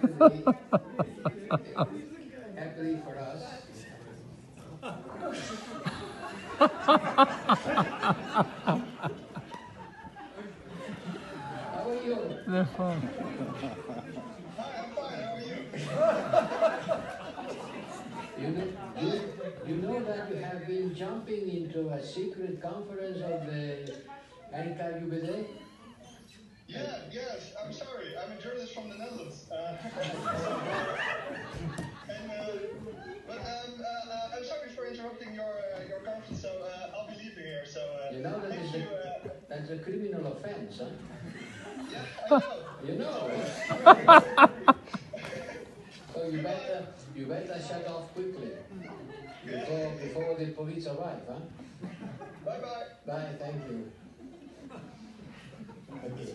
happily for us. How are you? No. Hi, I'm fine. How are you? You know that you have been jumping into a secret conference of the NKVD? Yes. I'm sorry. I'm a journalist from the Netherlands. I'm sorry for interrupting your conference. So I'll be leaving here. So You know that thank you. that's a criminal offense, huh? Yeah, I know. You know. So you better shut off quickly before the police arrive, huh? Bye bye. Bye, thank you. Okay.